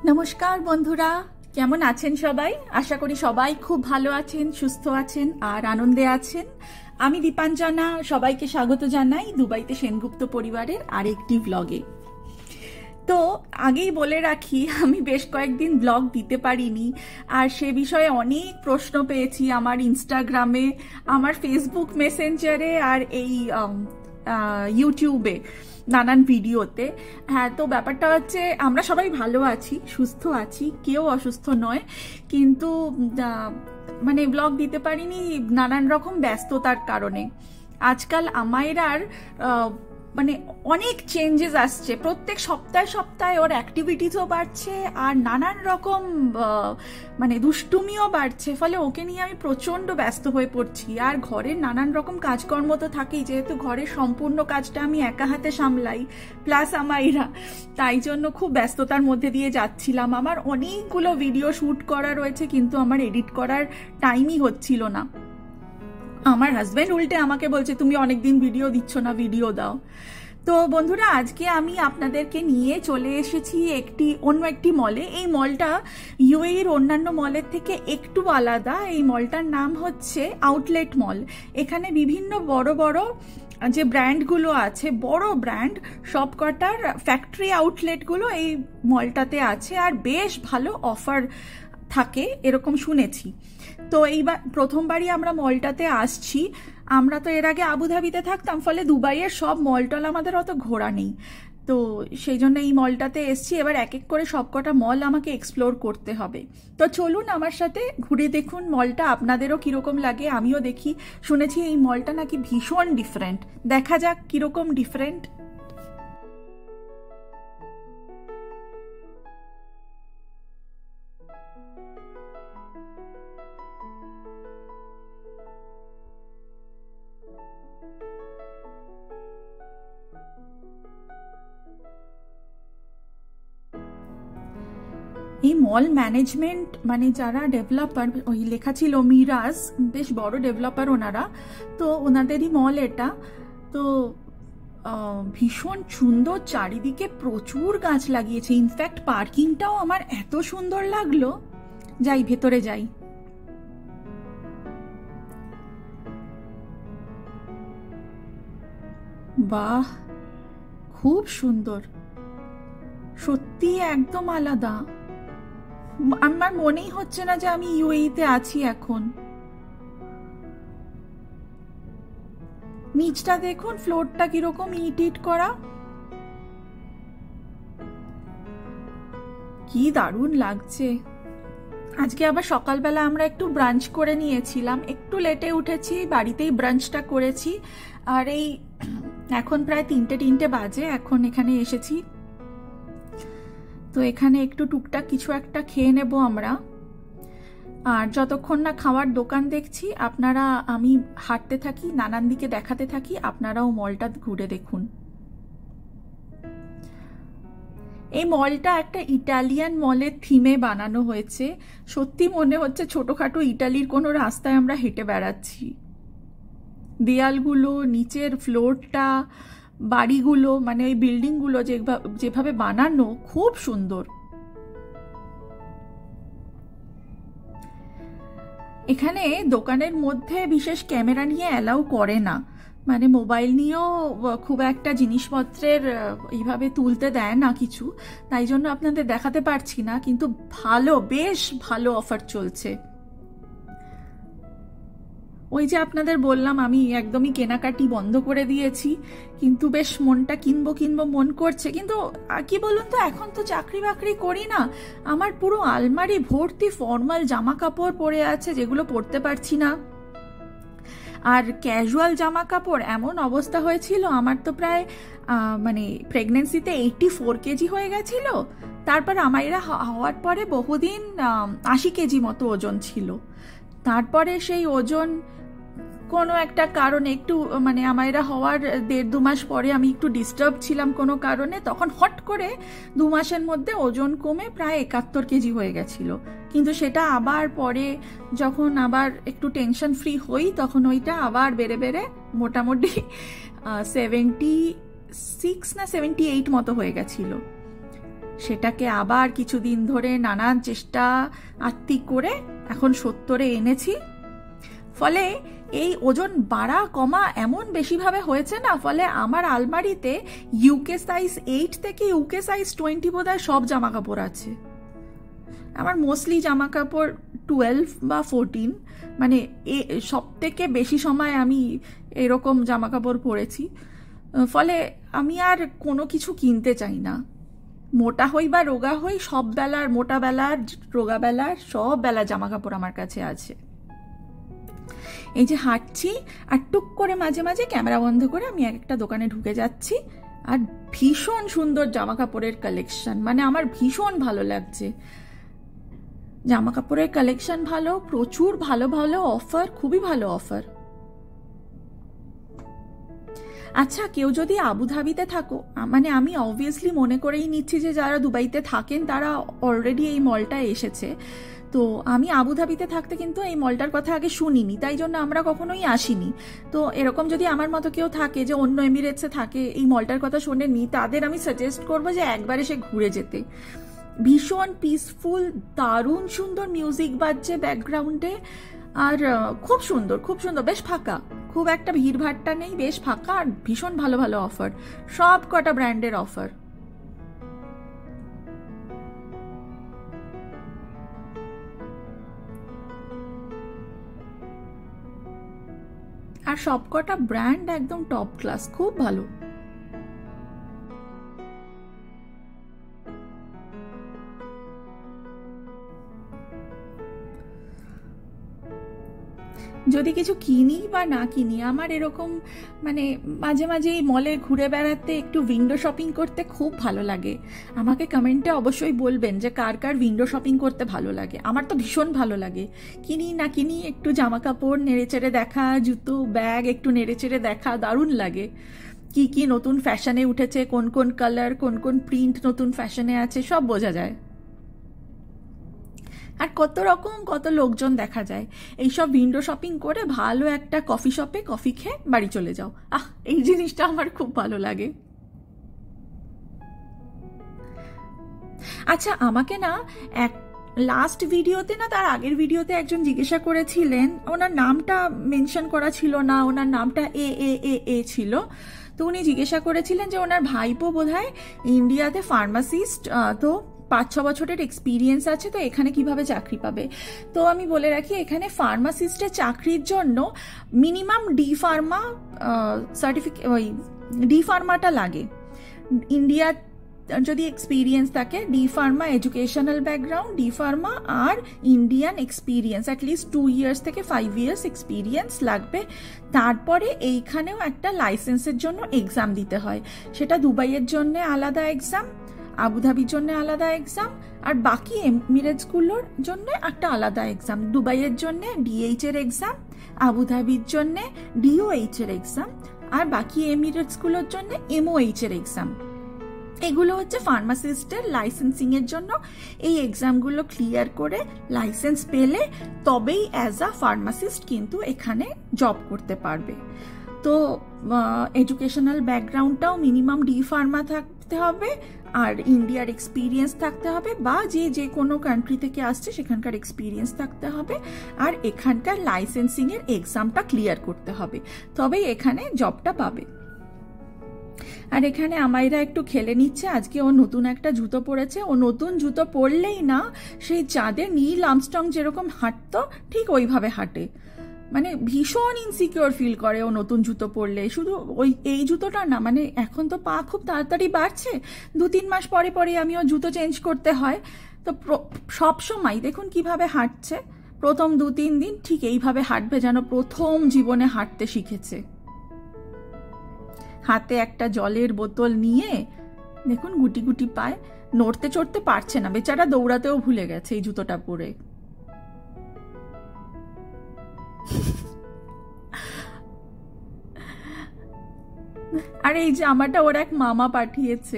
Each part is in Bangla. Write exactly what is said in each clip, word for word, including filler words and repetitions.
নমস্কার বন্ধুরা, কেমন আছেন সবাই? আশা করি সবাই খুব ভালো আছেন, সুস্থ আছেন আর আনন্দে আছেন। আমি দীপাঞ্জনা, সবাইকে স্বাগত জানাই দুবাইতে সেনগুপ্ত পরিবারের আরেকটি ব্লগে। তো আগেই বলে রাখি, আমি বেশ কয়েকদিন ব্লগ দিতে পারিনি, আর সে বিষয়ে অনেক প্রশ্ন পেয়েছি আমার ইনস্টাগ্রামে, আমার ফেসবুক মেসেঞ্জারে আর এই ইউটিউবে নানান ভিডিওতে। হ্যাঁ, তো ব্যাপারটা হচ্ছে আমরা সবাই ভালো আছি, সুস্থ আছি, কেউ অসুস্থ নয়, কিন্তু মানে ব্লগ দিতে পারিনি নানান রকম ব্যস্ততার কারণে। আজকাল আমায়ের আর মানে অনেক চেঞ্জেস আসছে, প্রত্যেক সপ্তাহে সপ্তাহে ওর অ্যাক্টিভিটিসও বাড়ছে আর নানান রকম মানে দুষ্টুমিও বাড়ছে, ফলে ওকে নিয়ে আমি প্রচণ্ড ব্যস্ত হয়ে পড়ছি। আর ঘরের নানান রকম কাজকর্ম তো থাকেই, যেহেতু ঘরের সম্পূর্ণ কাজটা আমি একা হাতে সামলাই, প্লাস আমাইরা, তাই জন্য খুব ব্যস্ততার মধ্যে দিয়ে যাচ্ছিলাম। আমার অনেকগুলো ভিডিও শ্যুট করা রয়েছে, কিন্তু আমার এডিট করার টাইমই হচ্ছিল না। আমার হাজব্যান্ড উল্টে আমাকে বলছে, তুমি অনেকদিন ভিডিও দিচ্ছ না, ভিডিও দাও। তো বন্ধুরা, আজকে আমি আপনাদেরকে নিয়ে চলে এসেছি একটি অন্য একটি মলে। এই মলটা ইউএইর অন্যান্য মলের থেকে একটু আলাদা। এই মলটার নাম হচ্ছে আউটলেট মল। এখানে বিভিন্ন বড় বড় যে ব্র্যান্ডগুলো আছে, বড় ব্র্যান্ড সবকটার ফ্যাক্টরি আউটলেটগুলো এই মলটাতে আছে, আর বেশ ভালো অফার থাকে এরকম শুনেছি। তো এইবার প্রথমবারই আমরা মলটাতে আসছি। আমরা তো এর আগে আবুধাবিতে থাকতাম, ফলে দুবাইয়ের সব মলটল আমাদের অত ঘোরা নেই, তো সেই জন্য এই মলটাতে এসছি। এবার এক এক করে সবকটা মল আমাকে এক্সপ্লোর করতে হবে। তো চলুন আমার সাথে ঘুরে দেখুন মলটা, আপনাদেরও কীরকম লাগে আমিও দেখি। শুনেছি এই মলটা নাকি ভীষণ ডিফারেন্ট, দেখা যাক কীরকম ডিফারেন্ট। এই মল ম্যানেজমেন্ট মানে যারা ডেভেলপার, ওই লেখা ছিল মিরাজ, বেশ বড় ডেভেলপার ওনারা, তো ওনাদেরই মল এটা। তো ভীষণ সুন্দর, চারিদিকে প্রচুর গাছ লাগিয়েছে। ইনফ্যাক্ট পার্কিংটাও আমার এত সুন্দর লাগলো। যাই ভেতরে যাই। বাহ, খুব সুন্দর, সত্যি একদম আলাদা। আমার মনেই হচ্ছে না যে আমি ইউএইতে আছি এখন। নিচটা দেখুন, ফ্লোরটা কিরকম ইট ইট করা, কি দারুণ লাগছে। আজকে আবার সকালবেলা আমরা একটু ব্রাঞ্চ করে নিয়েছিলাম, একটু লেটে উঠেছি, বাড়িতেই ব্রাঞ্চটা করেছি। আর এই এখন প্রায় তিনটে তিনটে বাজে, এখন এখানে এসেছি। তো এখানে একটু টুকটাক কিছু একটা খেয়ে নেব আমরা। আর যতক্ষণ না খাওয়ার দোকান দেখছি, আপনারা আমি হাঁটতে থাকি, নানান দিকে দেখাতে থাকি, আপনারাও মলটা ঘুরে দেখুন। এই মলটা একটা ইটালিয়ান মলের থিমে বানানো হয়েছে। সত্যি মনে হচ্ছে ছোটখাটো ইটালির কোনো রাস্তায় আমরা হেঁটে বেড়াচ্ছি। দেয়ালগুলো, নিচের ফ্লোরটা, বাড়িগুলো, মানে ওই বিল্ডিংগুলো যেভাবে বানানো, খুব সুন্দর। এখানে দোকানের মধ্যে বিশেষ ক্যামেরা নিয়ে অ্যালাউ করে না, মানে মোবাইল নিয়েও খুব একটা জিনিসপত্রের এইভাবে তুলতে দেয় না কিছু, তাই জন্য আপনাদের দেখাতে পারছি না। কিন্তু ভালো, বেশ ভালো অফার চলছে। ওই যে আপনাদের বললাম, আমি একদমই কেনাকাটি বন্ধ করে দিয়েছি, কিন্তু বেশ মনটা কিনবো কিনবো মন করছে। কিন্তু কি বলুন তো, এখন তো চাকরি বাকরি করি না, আমার পুরো আলমারি ভর্তি ফর্মাল জামা কাপড় পরে আছে, যেগুলো পরতে পারছি না। আর ক্যাজুয়াল জামা কাপড়, এমন অবস্থা হয়েছিল আমার তো প্রায় মানে প্রেগনেন্সিতে এইটটি ফোর কেজি হয়ে গেছিল। তারপর আমাইরা হওয়ার পরে বহুদিন আশি কেজি মতো ওজন ছিল। তারপরে সেই ওজন কোনো একটা কারণে একটু মানে আমাইরা হওয়ার দেড় দু মাস পরে আমি একটু ডিস্টার্ব ছিলাম কোনো কারণে, তখন হট করে দু মাসের মধ্যে ওজন কমে প্রায় একাত্তর কেজি হয়ে গেছিল। কিন্তু সেটা আবার পরে যখন আবার একটু টেনশন ফ্রি হই, তখন ওইটা আবার বেড়ে বেড়ে মোটামুটি সেভেন্টি সিক্স না সেভেন্টি এইট মতো হয়ে গেছিল। সেটাকে আবার কিছুদিন ধরে নানান চেষ্টা আত্মি করে এখন সত্তরে এনেছি। ফলে এই ওজন বাড়া কমা এমন বেশিভাবে হয়েছে না, ফলে আমার আলমারিতে ইউকে সাইজ এইট থেকে ইউকে সাইজ টোয়েন্টি বোধহয় সব জামা কাপড় আছে। আমার মোস্টলি জামা কাপড় টুয়েলভ বা ফোরটিন, মানে এ সব থেকে বেশি সময় আমি এরকম জামা কাপড় পরেছি। ফলে আমি আর কোনো কিছু কিনতে চাই না। মোটা হই বা রোগা হই, সব বেলার, মোটা বেলার রোগা বেলার সব বেলার জামা কাপড় আমার কাছে আছে। এই যে হাঁটছি আর টুক করে মাঝে মাঝে ক্যামেরা বন্ধ করে আমি এক একটা দোকানে ঢুকে যাচ্ছি, আর ভীষণ সুন্দর জামা কাপড়ের কালেকশন, মানে আমার ভীষণ ভালো লাগছে। জামা কাপড়ের কালেকশন ভালো, প্রচুর ভালো ভালো অফার, খুবই ভালো অফার। আচ্ছা, কেউ যদি আবুধাবিতে থাকো, মানে আমি অবভিয়াসলি মনে করেই নিচ্ছি যে যারা দুবাইতে থাকেন তারা অলরেডি এই মলটা এসেছে। তো আমি আবুধাবিতে থাকতে কিন্তু এই মলটার কথা আগে শুনিনি, তাই জন্য আমরা কখনোই আসিনি। তো এরকম যদি আমার মতো কেউ থাকে যে অন্য এমিরেটসে থাকে, এই মলটার কথা শোনেনি, তাদের আমি সাজেস্ট করবো যে একবার এসে ঘুরে যেতে। ভীষণ পিসফুল, দারুণ সুন্দর মিউজিক বাজছে ব্যাকগ্রাউন্ডে, আর খুব সুন্দর, খুব সুন্দর, বেশ ফাঁকা, খুব একটা ভিড়ভাট্টা নেই, বেশ ফাঁকা, আর ভীষণ ভালো ভালো অফার, সব কটা ব্র্যান্ডের অফার। আর সবকটা ব্র্যান্ড একদম টপ ক্লাস, খুব ভালো। যদি কিছু কিনি বা না কিনি, আমার এরকম মানে মাঝে মাঝে এই মলে ঘুরে বেড়াতে, একটু উইন্ডো শপিং করতে খুব ভালো লাগে। আমাকে কমেন্টে অবশ্যই বলবেন যে কার কার উইন্ডো শপিং করতে ভালো লাগে। আমার তো ভীষণ ভালো লাগে। কিনি না কিনি, একটু জামা কাপড় নেড়েচেড়ে দেখা, জুতো ব্যাগ একটু নেড়েচেড়ে দেখা, দারুণ লাগে। কি কি নতুন ফ্যাশনে উঠেছে, কোন কোন কালার, কোন কোন প্রিন্ট নতুন ফ্যাশনে আছে, সব বোঝা যায়। আর কত রকম কত লোকজন দেখা যায়। এইসব উইন্ডো শপিং করে ভালো একটা কফি শপে কফি খেয়ে বাড়ি চলে যাও, আহ এই জিনিসটা আমার খুব ভালো লাগে। আচ্ছা, আমাকে না এক লাস্ট ভিডিওতে না তার আগের ভিডিওতে একজন জিজ্ঞাসা করেছিলেন, ওনার নামটা মেনশন করা ছিল না, ওনার নামটা এ এ এ এ ছিল। তো উনি জিজ্ঞাসা করেছিলেন যে ওনার ভাইপো বোধহয় ইন্ডিয়াতে ফার্মাসিস্ট, তো পাঁচ ছ বছরের এক্সপিরিয়েন্স আছে, তো এখানে কিভাবে চাকরি পাবে। তো আমি বলে রাখি, এখানে ফার্মাসিস্টের চাকরির জন্য মিনিমাম ডি ফার্মা সার্টিফিকেট, ওই ডি ফার্মাটা লাগে। ইন্ডিয়া যদি এক্সপিরিয়েন্স থাকে, D pharma educational background, D pharma আর Indian experience at least two years থেকে ফাইভ ইয়ার্স এক্সপিরিয়েন্স লাগবে। তারপরে এইখানেও একটা লাইসেন্সের জন্য এক্সাম দিতে হয়। সেটা দুবাইয়ের জন্য আলাদা এক্সাম, আবুধাবির জন্য আলাদা এক্সাম, আর বাকি এমিরেটসগুলোর জন্য একটা আলাদা এক্সাম। দুবাইয়ের জন্য ডিএইচ এর এক্সাম, আবুধাবির জন্য ডিওএইচ এর এক্সাম, আর বাকি এমিরেটসগুলোর জন্য এমওএইচ এর এক্সাম। এগুলো হচ্ছে ফার্মাসিস্টের লাইসেন্সিং এর জন্য। এই এক্সামগুলো ক্লিয়ার করে লাইসেন্স পেলে তবেই অ্যাজ আ ফার্মাসিস্ট কিন্তু এখানে জব করতে পারবে। তো এডুকেশনাল ব্যাকগ্রাউন্ডটাও মিনিমাম ডি ফার্মা থাকতে হবে, আর ইন্ডিয়ার এক্সপিরিয়েন্স থাকতে হবে, বা যে যে কোনো কান্ট্রি থেকে আসছে সেখানকার এক্সপিরিয়েন্স থাকতে হবে, আর এখানকার লাইসেন্সিং এর এক্সামটা ক্লিয়ার করতে হবে, তবেই এখানে জবটা পাবে। আর এখানে আমাইরা একটু খেলে নিচ্ছে, আজকে ও নতুন একটা জুতো পরেছে। ও নতুন জুতো পরলেই না সেই চাঁদে নীল আর্মস্ট্রং যেরকম হাঁটতো ঠিক ওইভাবে হাঁটে, মানে ভীষণ ইনসিকিওর ফিল করে ও নতুন জুতো পরলে। শুধু ওই এই জুতোটা না, মানে এখন তো পা খুব তাড়াতাড়ি বাড়ছে, দু তিন মাস পরে পরে আমিও জুতো চেঞ্জ করতে হয়। তো সব সময় দেখুন কিভাবে হাঁটছে, প্রথম দু তিন দিন ঠিক এইভাবে হাঁটবে যেন প্রথম জীবনে হাঁটতে শিখেছে। হাতে একটা জলের বোতল নিয়ে দেখুন গুটি গুটি পায়, নড়তে চড়তে পারছে না বেচারা, দৌড়াতেও ভুলে গেছে এই জুতোটা পরে। আর এই জামাটা ওর এক মামা পাঠিয়েছে।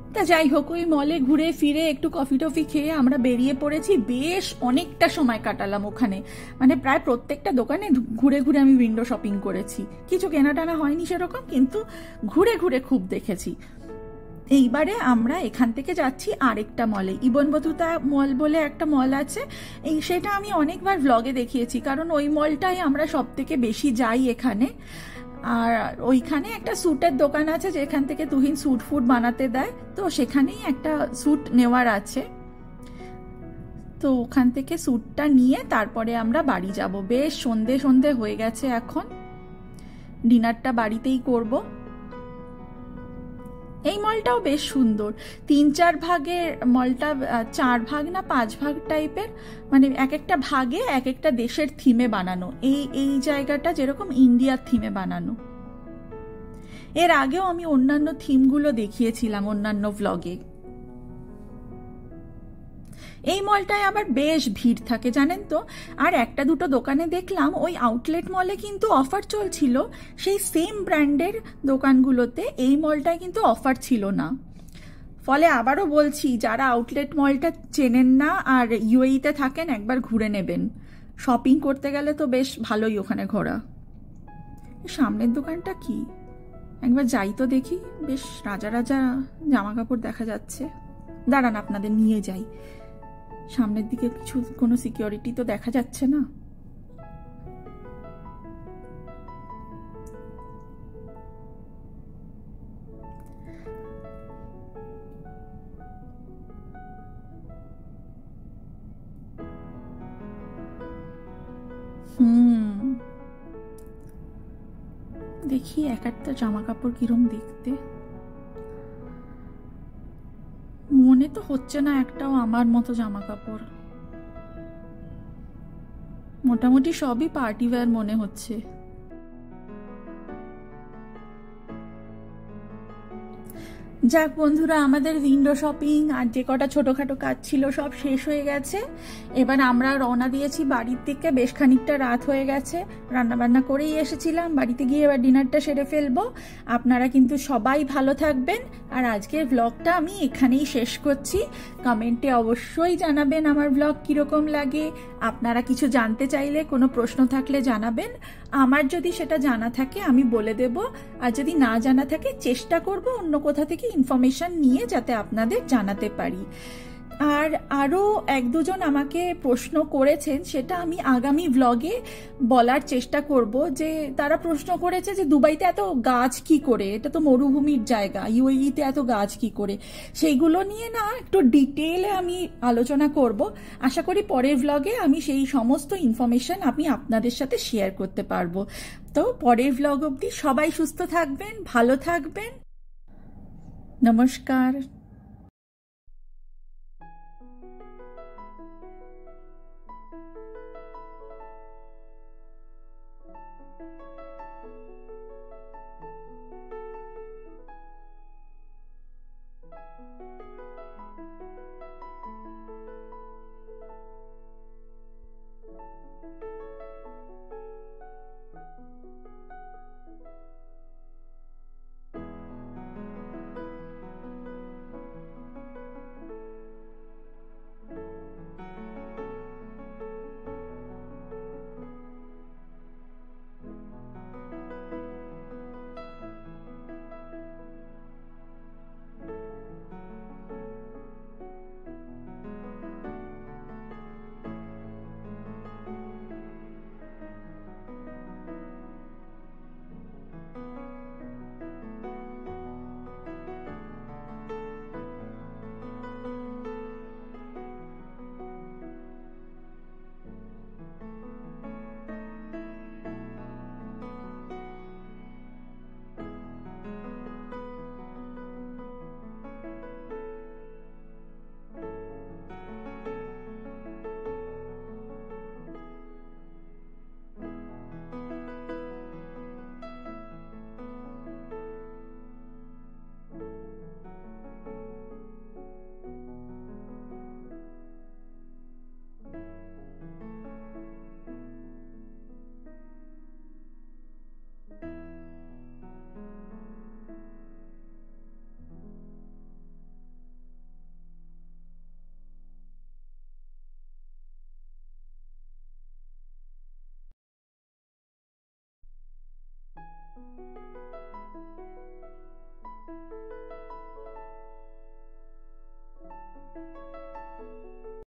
তা যাই হোক, ওই মলে ঘুরে ফিরে একটু কফি টফি খেয়ে আমরা বেরিয়ে পড়েছি। বেশ অনেকটা সময় কাটালাম ওখানে, মানে প্রায় প্রত্যেকটা দোকানে ঘুরে ঘুরে আমি উইন্ডো শপিং করেছি। কিছু কেনা টানা হয়নি সেরকম, কিন্তু ঘুরে ঘুরে খুব দেখেছি। এইবারে আমরা এখান থেকে যাচ্ছি আরেকটা মলে, ইবন বতুতা মল বলে একটা মল আছে। এই সেটা আমি অনেকবার ব্লগে দেখিয়েছি, কারণ ওই মলটাই আমরা সব থেকে বেশি যাই এখানে। আর ওইখানে একটা স্যুটের দোকান আছে যেখান থেকে তুহিন স্যুট ফুট বানাতে দেয়, তো সেখানেই একটা স্যুট নেওয়ার আছে। তো ওখান থেকে স্যুটটা নিয়ে তারপরে আমরা বাড়ি যাব। বেশ সন্ধে সন্ধে হয়ে গেছে, এখন ডিনারটা বাড়িতেই করব। এই মলটাও বেশ সুন্দর, তিন চার ভাগের মলটা, চার ভাগ না পাঁচ ভাগ টাইপের, মানে এক একটা ভাগে এক একটা দেশের থিমে বানানো। এই এই জায়গাটা যেরকম ইন্ডিয়ার থিমে বানানো। এর আগেও আমি অন্যান্য থিমগুলো দেখিয়েছিলাম অন্যান্য ভ্লগে। এই মলটায় আবার বেশ ভিড় থাকে জানেন তো। আর একটা দুটো দোকানে দেখলাম ওই আউটলেট মলে কিন্তু অফার চলছিল, সেই সেম ব্র্যান্ডের দোকানগুলোতে এই মলটায় কিন্তু অফার ছিল না। ফলে আবারও বলছি, যারা আউটলেট মলটা চেনেন না আর ইউএইতে থাকেন, একবার ঘুরে নেবেন। শপিং করতে গেলে তো বেশ ভালোই ওখানে ঘোরা। সামনের দোকানটা কি, একবার যাই তো দেখি। বেশ রাজা রাজা জামা কাপড় দেখা যাচ্ছে। দাঁড়ান আপনাদের নিয়ে যাই। সামনের দিকে কিছু কোনো সিকিউরিটি তো দেখা যাচ্ছে না। হুম, দেখি এক একটা জামা কাপড় কিরম দেখতে। মনে তো হচ্ছে না একটাও আমার মতো জামা কাপড়, মোটামুটি সবই পার্টি ওয়্যার মনে হচ্ছে। যাক বন্ধুরা, আমাদের উইন্ডো শপিং আর যে কটা ছোটোখাটো কাজ ছিল সব শেষ হয়ে গেছে। এবার আমরা রওনা দিয়েছি বাড়ির দিকে। বেশ খানিকটা রাত হয়ে গেছে, রান্নাবান্না করেই এসেছিলাম। বাড়িতে গিয়ে এবার ডিনারটা সেরে ফেলবো। আপনারা কিন্তু সবাই ভালো থাকবেন। আর আজকের ব্লগটা আমি এখানেই শেষ করছি। কমেন্টে অবশ্যই জানাবেন আমার ব্লগ কীরকম লাগে। আপনারা কিছু জানতে চাইলে, কোনো প্রশ্ন থাকলে জানাবেন। আমার যদি সেটা জানা থাকে আমি বলে দেব, আর যদি না জানা থাকে চেষ্টা করব অন্য কোথা থেকে ইনফরমেশন নিয়ে যাতে আপনাদের জানাতে পারি। আর আরও এক দুজন আমাকে প্রশ্ন করেছেন, সেটা আমি আগামী ব্লগে বলার চেষ্টা করব। যে তারা প্রশ্ন করেছে যে দুবাইতে এত গাছ কি করে, এটা তো মরুভূমির জায়গা, ইউএইতে এত গাছ কি করে। সেইগুলো নিয়ে না একটু ডিটেলে আমি আলোচনা করব। আশা করি পরের ব্লগে আমি সেই সমস্ত ইনফরমেশন আমি আপনাদের সাথে শেয়ার করতে পারবো। তো পরের ব্লগ অবধি সবাই সুস্থ থাকবেন, ভালো থাকবেন। নমস্কার।